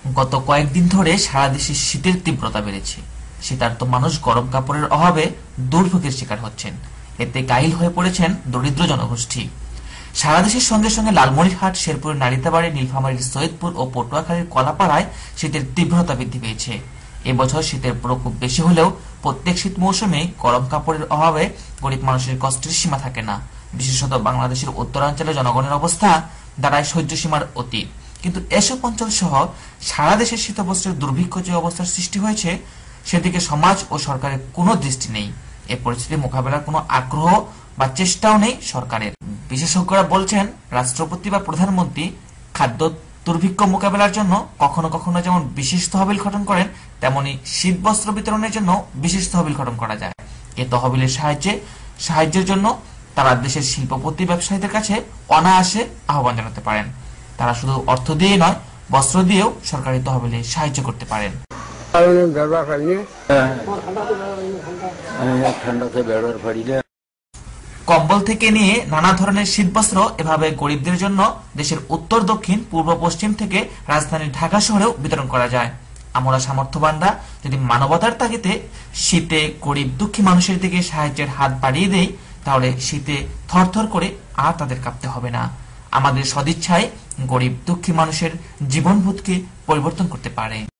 গত কয়েকদিন ধরে সারা দেশে শীতের তীব্রতা বেড়েছে। শীতার্ত মানুষ গরম কাপড়ের অভাবে দুর্ভোগের শিকার হচ্ছেন। এতে কাহিল হয়ে পড়েছেন দরিদ্র জনগোষ্ঠী। সারা দেশের সঙ্গে সঙ্গে লালমনিরহাট, শেরপুরের নালিতাবাড়ি, নীলফামারীর সৈয়দপুর ও পটুয়াখালীর কলাপাড়ায় শীতের তীব্রতা বৃদ্ধি পেয়েছে। এবছর শীতের প্রকোপ বেশি হলেও প্রত্যেক শীত মৌসুমে গরম কাপড়ের অভাবে গরিব মানুষের কষ্টের সীমা থাকে না। বিশেষত বাংলাদেশের উত্তরাঞ্চলের জনগণের অবস্থা দাঁড়ায় সহ্য সীমার অতীত। কিন্তু এসব অঞ্চল সহ সারা দেশের শীতবস্ত্রের দুর্ভিক্ষ যে অবস্থার সৃষ্টি হয়েছে, সেদিকে সমাজ ও সরকারের কোনো দৃষ্টি নেই। এ পরিস্থিতি মোকাবেলার কোনো আগ্রহ বা চেষ্টাও নেই সরকারের। বিশেষজ্ঞরা বলছেন, রাষ্ট্রপতি বা প্রধানমন্ত্রী খাদ্য দুর্ভিক্ষ মোকাবেলার জন্য কখনো কখনো যেমন বিশেষ তহবিল গঠন করেন, তেমনি শীত বস্ত্র বিতরণের জন্য বিশেষ তহবিল গঠন করা যায়। এ তহবিলের সাহায্যের জন্য তারা দেশের শিল্পপতি ব্যবসায়ীদের কাছে অনায়াসে আহ্বান জানাতে পারেন। তারা শুধু অর্থ দিয়ে নয়, বস্ত্র দিয়েও সরকারি তহবিলে সাহায্য করতে পারেন। কম্বল থেকে নিয়ে নানা ধরনের শীতবস্ত্র এভাবে গরিবদের জন্য দেশের উত্তর, দক্ষিণ, পূর্ব, পশ্চিম থেকে রাজধানী ঢাকা শহরেও বিতরণ করা যায়। আমরা সামর্থ্যবানরা যদি মানবতার তাগিদে শীতে গরিব দুঃখী মানুষের দিকে সাহায্যের হাত বাড়িয়ে দেই, তাহলে শীতে থরথর করে আর তাদের কাঁপতে হবে না। আমাদের সদিচ্ছায় গরিব দুঃখী মানুষের জীবনবোধকে পরিবর্তন করতে পারে।